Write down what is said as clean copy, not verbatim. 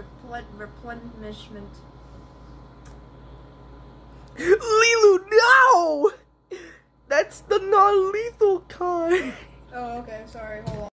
replenishment. Lilu, no! That's the non-lethal kind. Oh, okay, sorry, hold on.